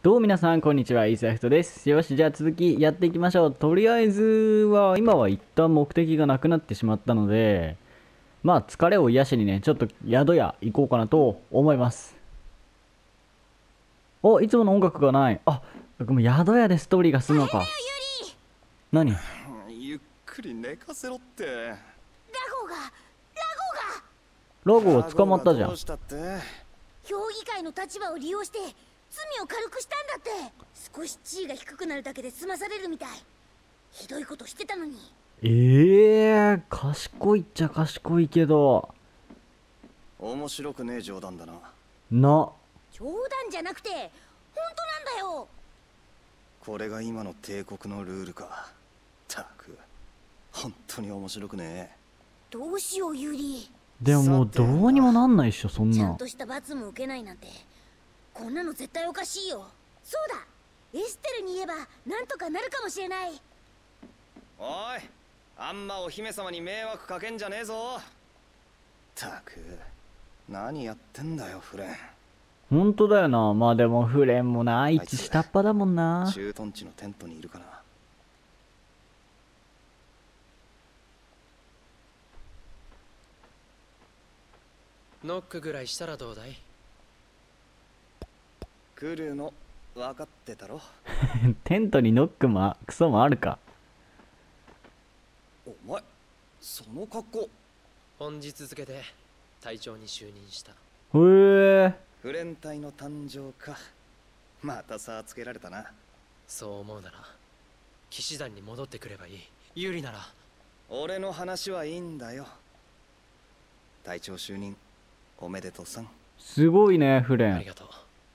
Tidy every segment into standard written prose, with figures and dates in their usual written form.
どうも皆さん、こんにちは。イーサフトです。よし、じゃあ続きやっていきましょう。とりあえずは、今は一旦目的がなくなってしまったので、まあ疲れを癒しにね、ちょっと宿屋行こうかなと思います。お、いつもの音楽がない。あ、ごめん、宿屋でストーリーが済むのか。何？ ゆっくり寝かせろって。ラロゴを捕まったじゃん。 どうしたって？ 評議会の立場を利用して罪を軽くしたんだって。少し地位が低くなるだけで済まされるみたい。ひどいことしてたのに。 賢いっちゃ賢いけど。 面白くねえ冗談だな。 な。 冗談じゃなくて本当なんだよ。 これが今の帝国のルールか。たく本当に面白くねえ。 どうしようユーリ。 でももうどうにもなんないっしょ、そんな。 ちゃんとした罰も受けないなんて、こんなの絶対おかしいよ。そうだ、エステルに言えばなんとかなるかもしれない。 おい、あんまお姫様に迷惑かけんじゃねえぞ。たく何やってんだよフレン。 ほんとだよな。まあでもフレンもな、あいつ下っ端だもんな。 駐屯地のテントにいるかな。 ノックぐらいしたらどうだい？ 来るの分かってたろ。 テントにノックもクソもあるか。 お前その格好。 本日付で隊長に就任した。 へえ。 フレン隊の誕生か。また差つけられたな。 そう思うなら騎士団に戻ってくればいい。有利なら。 俺の話はいいんだよ。隊長就任おめでとうさん。 すごいね、フレン。 ありがとう。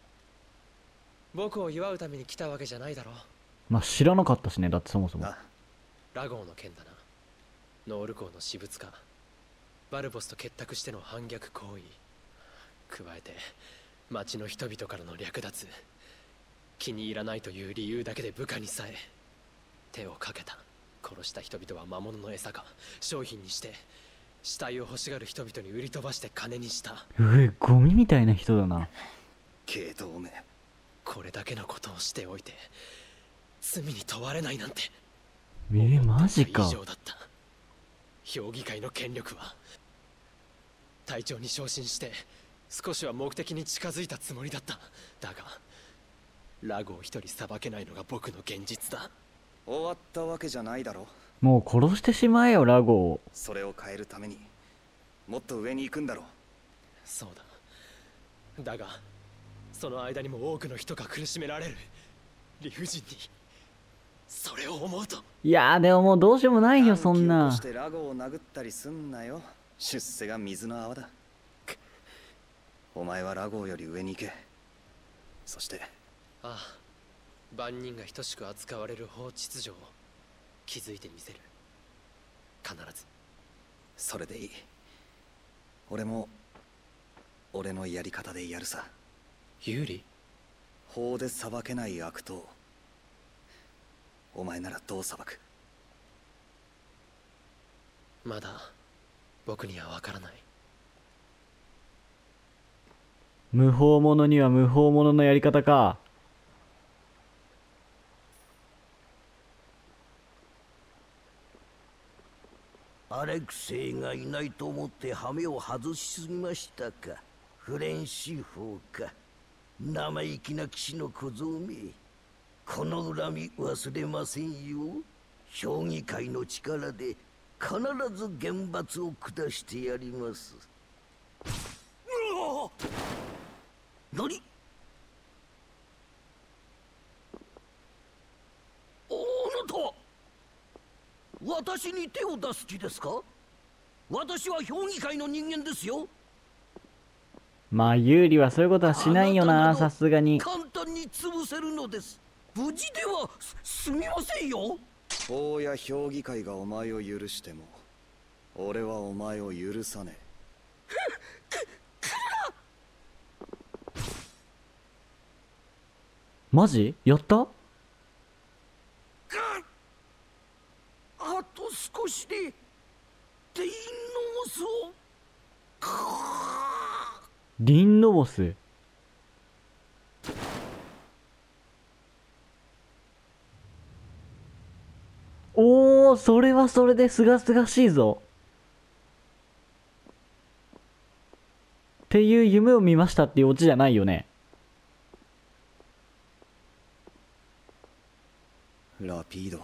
僕を祝うために来たわけじゃないだろ。 まあ知らなかったしね、だってそもそも。 ラゴーの件だな。ノール港の私物化、バルボスと結託しての反逆行為、加えて町の人々からの略奪、気に入らないという理由だけで部下にさえ手をかけた。殺した人々は魔物の餌か商品にして死体を欲しがる人々に売り飛ばして金にした。 ゴミみたいな人だな。 けどおめえ、 これだけのことをしておいて罪に問われないなんて。 マジか。 以上だった。評議会の権力は隊長に昇進して少しは目的に近づいたつもりだった。だがラゴを一人裁けないのが僕の現実だ。 終わったわけじゃないだろ。 もう殺してしまえよ、ラゴを。 それを変えるためにもっと上に行くんだろ。 そうだ。だがその間にも多くの人が苦しめられる。理不尽に。それを思うと。 いやーでももうどうしようもないよ、そんな。 短気を起こしてラゴを殴ったりすんなよ。出世が水の泡だ。お前はラゴより上に行け。そしてああ、万人が等しく扱われる法秩序を築いてみせる。必ず。 それでいい。俺も俺のやり方でやるさ。 有利？ 法で裁けない悪党、お前ならどう裁く？ まだ僕にはわからない。 無法者には無法者のやり方か。 アレクセイがいないと思ってハメを外しすぎましたか。フレンシーフォーか。生意気な騎士の小僧め。この恨み忘れませんよ。評議会の力で必ず厳罰を下してやります。何？あなた、私に手を出す気ですか？私は評議会の人間ですよ。 まあ有利はそういうことはしないよな、さすがに。 簡単に潰せるのです。無事ではすみませんよ。 法や評議会がお前を許しても俺はお前を許さねマジやった？ あと少しでデインノースを。 リンノボス。 おお、それはそれですがすがしいぞ。っていう夢を見ましたっていうオチじゃないよね。 ラピード。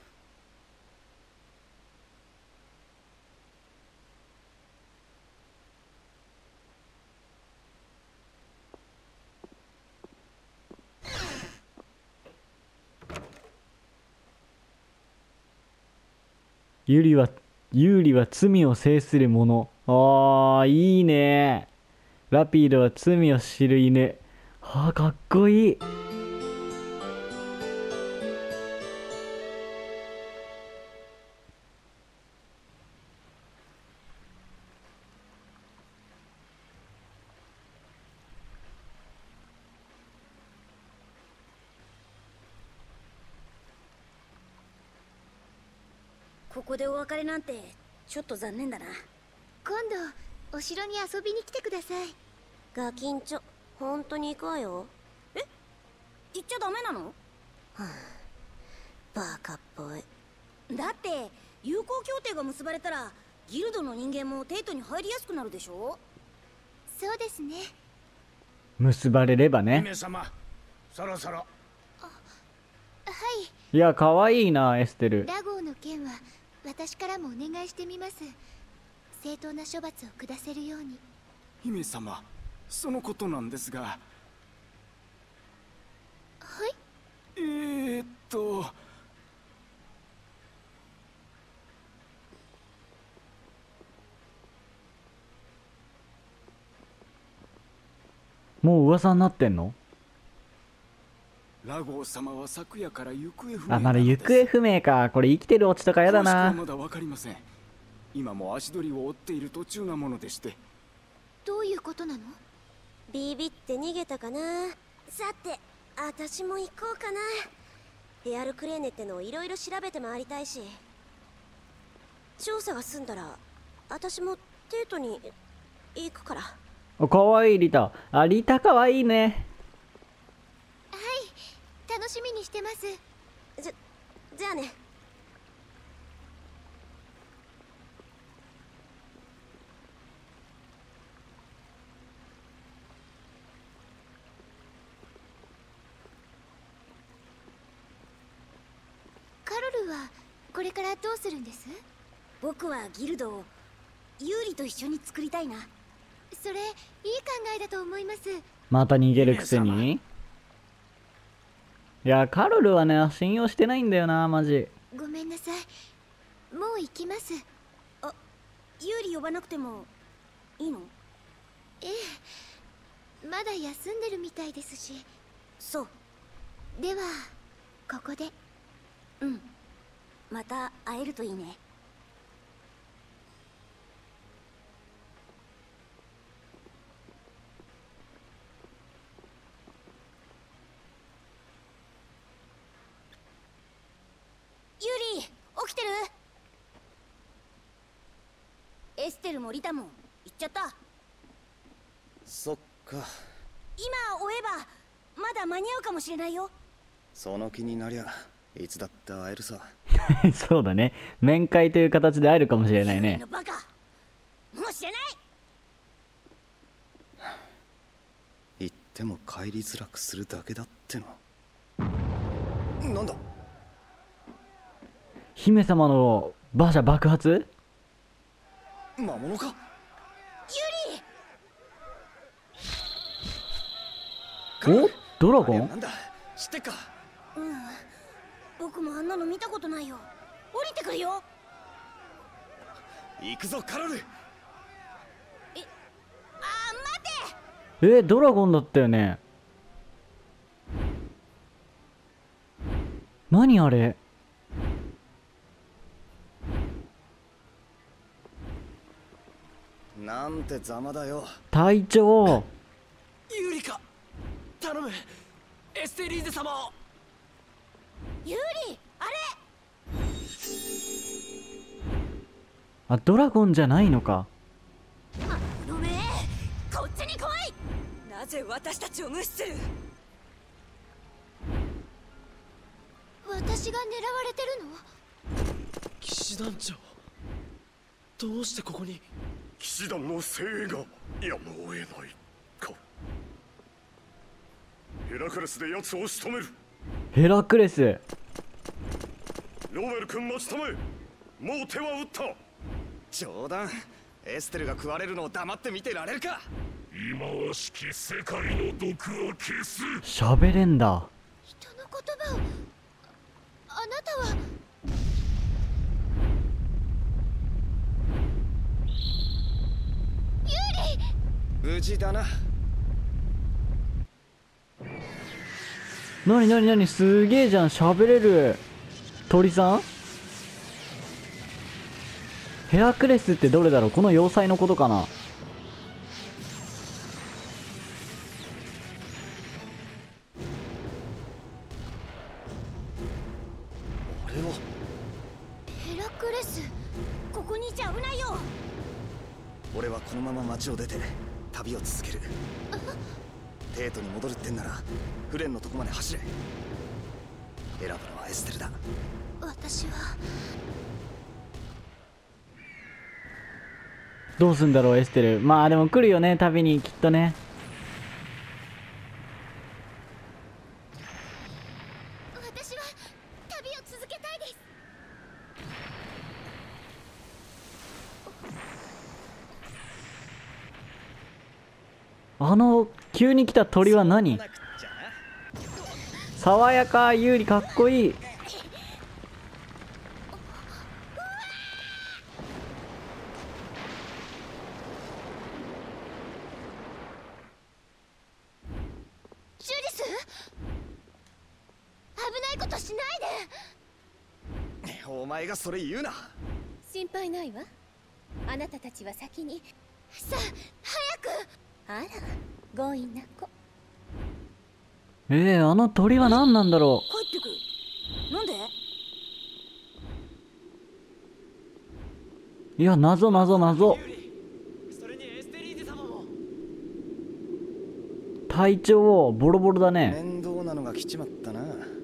有利は罪を制する者。ああ、いいね。ラピードは罪を知る犬。はあ、かっこいい。 ここでお別れなんてちょっと残念だな。 今度お城に遊びに来てください。 ガキンチョ、本当に行くわよ。え、行っちゃダメなの？はあ、バカっぽい。だって友好協定が結ばれたらギルドの人間もテイトに入りやすくなるでしょ。 そうですね。 結ばれればね。 姫様、そろそろ。 はい。 いや、かわいいな、エステル。 ラゴーの件は私からもお願いしてみます。正当な処罰を下せるように。 姫様、そのことなんですが。 はい。 もう噂になってんの？ ラゴー様は昨夜から行方不明あ、まだ行なのです。 方不明か。これ生きてるオチとかやだ詳しくはな。 まだわかりません。今も足取りを追っている途中なものでして。 どういうことなの？ ビビって逃げたかな。さて、私も行こうかな。エアルクレーネってのをいろいろ調べて回りたいし、調査が済んだら私もテートに行くから。 お、かわいいリタ。あ、リタかわいいね。 はい、楽しみにしてます。 じゃあね。 カロルはこれからどうするんです？ 僕はギルドをユーリと一緒に作りたいな。 それいい考えだと思います。 また逃げるくせに。いや、カロルはね、信用してないんだよな、マジ。 ごめんなさい。もう行きます。 あ、ユーリ呼ばなくてもいいの？ ええ、まだ休んでるみたいですし。 そう。 ではここで。 うん、また会えるといいね。ユーリ、起きてる？エステルもリタも行っちゃった。 そっか。 今追えばまだ間に合うかもしれないよ。 その気になりゃいつだって会えるさ。 そうだね。面会という形で会えるかもしれないね。 バカ、もう知らない。 行っても帰りづらくするだけだっての。なんだ？ 姫様の馬車爆発？ 魔物か？ ユーリ。 お、ドラゴン？ なんだ？知ってっか？ うん、僕もあんなの見たことないよ。降りてくるよ。 行くぞカロル。 待て。 ドラゴンだったよね。何あれ？ なんてざまだよ。 隊長。 ユーリカ、頼む、エステリーゼ様を。 ユーリ、あれ。 あ、ドラゴンじゃないのか。 おめえ、こっちに来い。なぜ私たちを無視する？ 私が狙われてるの？ 騎士団長、どうしてここに。 騎士団の精鋭がやむを得ないか。ヘラクレスで奴を仕留める。 ヘラクレス。 ロベル君待ちたまえ。もう手は打った。 冗談。エステルが食われるのを黙って見てられるか。 忌まわしき世界の毒は消す。 喋れんだ。 人の言葉を。あなたは。ユーリ。 無事だな。 なになになに、すげえじゃん。喋れる鳥さん。ヘラクレスってどれだろう。この要塞のことかな。 あれはヘラクレス、ここにいちゃ危ないよ。 俺はこのまま町を出て旅を続ける。テートに戻るってんならフレンのとこまで走れ。選ぶのはエステルだ。 私はどうすんだろうエステル。まあでも来るよね、旅にきっとね。 私は旅を続けたいです。 急に来た鳥は何。 なくっちゃな。 爽やか、有利かっこいい。 ジュリス、危ないことしないで。 お前がそれ言うな。 心配ないわ。あなたたちは先に。 さあ早く。 あら、強引な子。 あの鳥は何なんだろ帰ってくる。なんで？ う。いや、謎謎謎。 それにエステリーゼ様も。 体調をボロボロだね。 面倒なのが来ちまったな。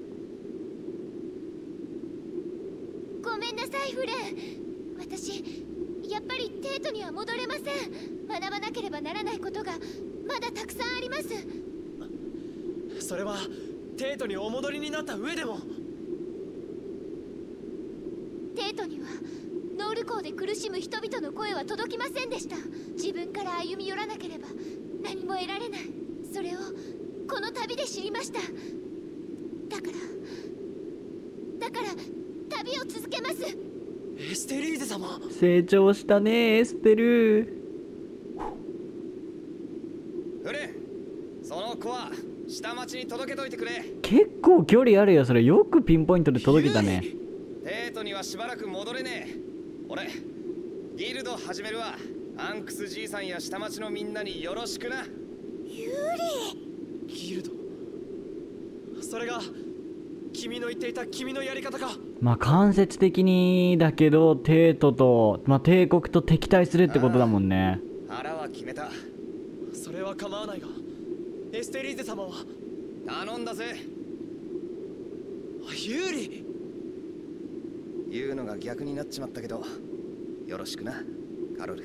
ごめんなさいフレン。私やっぱりテートには戻れません。学ばなければならないことがまだたくさんあります。 それはテートにお戻りになった上でも。 テートにはノール港で苦しむ人々の声は届きませんでした。自分から歩み寄らなければ何も得られない。それをこの旅で知りました。だから旅を続けます。 エステリーゼ様。 成長したねエステル。 フレン、その子は下町に届けといてくれ。 結構距離あるよ。それよくピンポイントで届けたね。 テートにはしばらく戻れねえ。俺ギルド始めるわ。アンクスじいさんや下町のみんなによろしくな。 ユーリ。 ギルド。それが君の言っていた君のやり方か。 まあ間接的にだけど帝都と、まあ、帝国と敵対するってことだもんね。 腹は決めた。 それは構わないが、エステリーゼ様は。 頼んだぜ。 ユーリ。 言うのが逆になっちまったけどよろしくなカロル。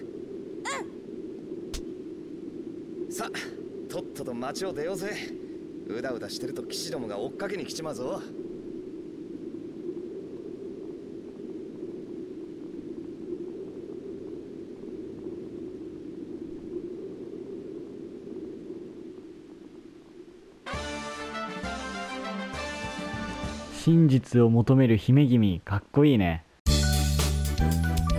さあとっとと町を出ようぜ。うだうだしてると騎士どもが追っかけに来ちまうぞ。 真実を求める姫君、かっこいいね。